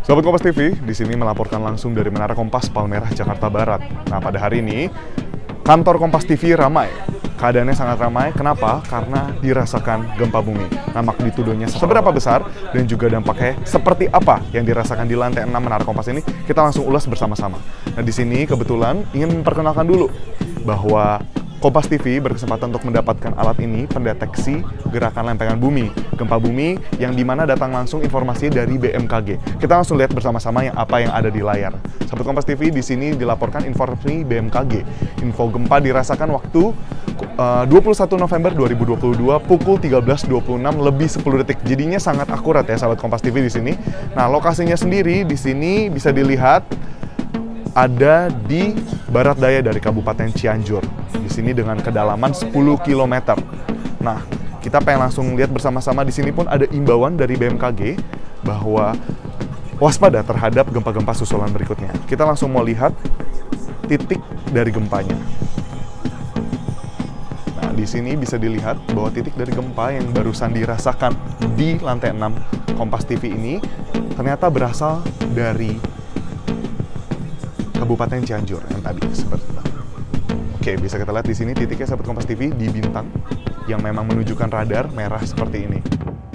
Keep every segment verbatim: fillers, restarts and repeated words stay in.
Sobat Kompas T V, di sini melaporkan langsung dari Menara Kompas, Palmerah, Jakarta Barat. Nah, pada hari ini, kantor Kompas T V ramai. Keadaannya sangat ramai, kenapa? Karena dirasakan gempa bumi. Nah, magnitudonya seberapa besar dan juga dampaknya seperti apa yang dirasakan di lantai enam Menara Kompas ini, kita langsung ulas bersama-sama. Nah, di sini kebetulan ingin memperkenalkan dulu bahwa Kompas T V berkesempatan untuk mendapatkan alat ini pendeteksi gerakan lempengan bumi, gempa bumi yang dimana datang langsung informasi dari B M K G. Kita langsung lihat bersama-sama yang apa yang ada di layar. Sahabat Kompas T V, di sini dilaporkan informasi B M K G. Info gempa dirasakan waktu uh, dua puluh satu November dua ribu dua puluh dua pukul tiga belas dua puluh enam lebih sepuluh detik. Jadinya sangat akurat ya sahabat Kompas T V di sini. Nah, lokasinya sendiri di sini bisa dilihat ada di barat daya dari Kabupaten Cianjur. Di sini dengan kedalaman sepuluh kilometer. Nah, kita pengen langsung lihat bersama-sama. Di sini pun ada imbauan dari B M K G bahwa waspada terhadap gempa-gempa susulan berikutnya. Kita langsung mau lihat titik dari gempanya. Nah, di sini bisa dilihat bahwa titik dari gempa yang barusan dirasakan di lantai enam Kompas T V ini ternyata berasal dari Kabupaten Cianjur yang tadi seperti itu. Oke, bisa kita lihat di sini titiknya sahabat Kompas T V di bintang yang memang menunjukkan radar merah seperti ini.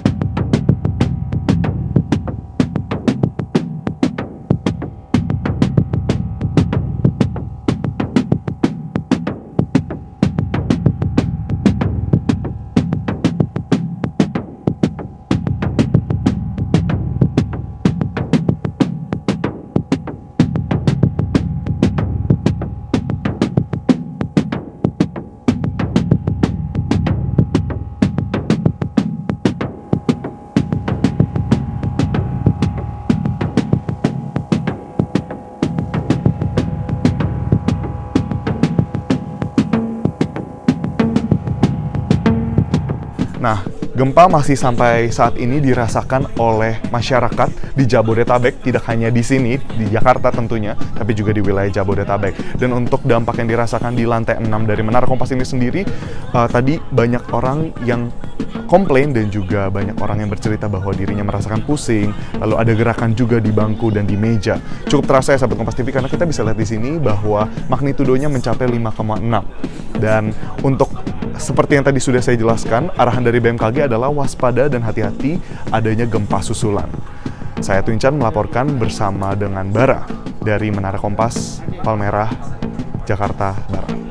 Nah, gempa masih sampai saat ini dirasakan oleh masyarakat di Jabodetabek, tidak hanya di sini, di Jakarta tentunya, tapi juga di wilayah Jabodetabek. Dan untuk dampak yang dirasakan di lantai enam dari Menara Kompas ini sendiri, uh, tadi banyak orang yang komplain dan juga banyak orang yang bercerita bahwa dirinya merasakan pusing, lalu ada gerakan juga di bangku dan di meja. Cukup terasa ya sahabat Kompas T V, karena kita bisa lihat di sini bahwa magnitudonya mencapai lima koma enam. Dan untuk seperti yang tadi sudah saya jelaskan, arahan dari B M K G adalah waspada dan hati-hati adanya gempa susulan. Saya Twin Chan melaporkan bersama dengan Bara dari Menara Kompas, Palmerah, Jakarta Barat.